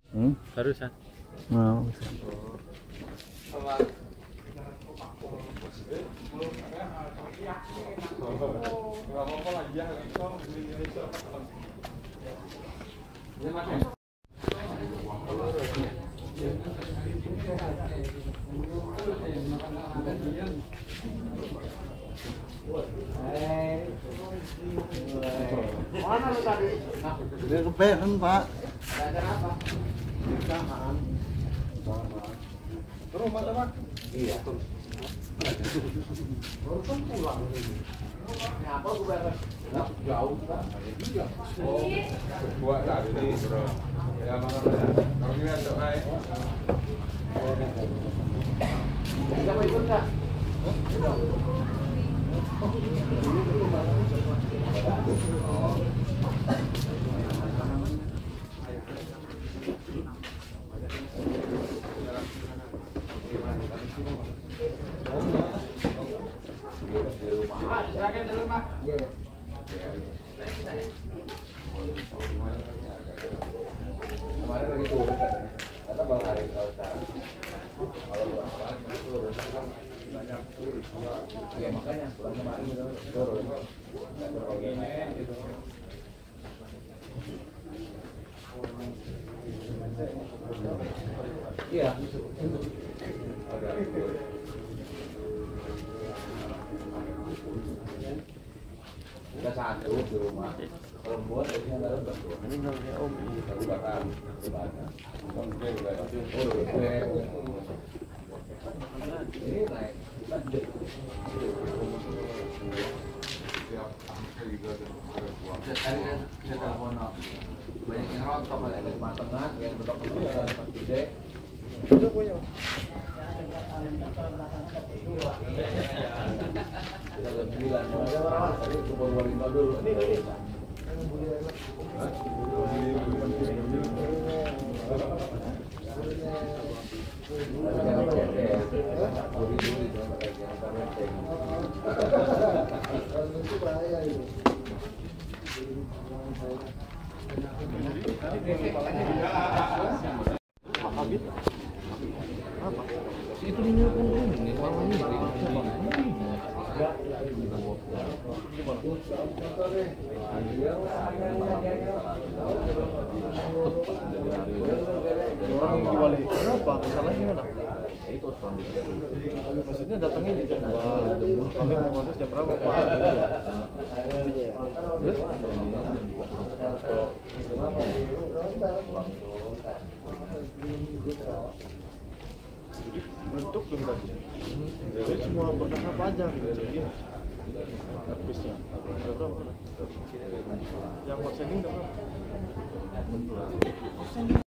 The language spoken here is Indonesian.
Barusan. Mau. Mana lu tadi? Dia kepengen, Pak. Kenapa? Nikahan. Terus Mas apa? Iya. Baru kan pulang ini. Kenapa gue bayar? Nggak jauh kan? Iya. Oh, dua tadi bro. Ya mana ya? Kalau ini ada naik. Siapa ikut nggak? Silakan dulu, Mas. Kemarin lagi turun kata Bang Hari kalau sekarang kalau Bang turun kan banyak turis ya makanya pulang kemarin itu turun nggak terlalu gitu. Iya. Kita satu di rumah. Perempuan ini ada berdua. Ini namanya Om. Satu batang. Ini naik. Tadi kan saya telepon banyak yang rontok ada di tengah, yang rontok itu ada tempat gede. Itu punya. Kita sembilan. Tadi kumpul Warinto dulu. Ini. Itu ini pun ini kenapa? Masalahnya mana? Itu maksudnya datangnya di jam 2, kami mau ngurus jam berapa Pak? Terus? Bentuk belum tadi. Jadi semua berkas apa aja? Artisnya. Berapa? Yang outstanding berapa?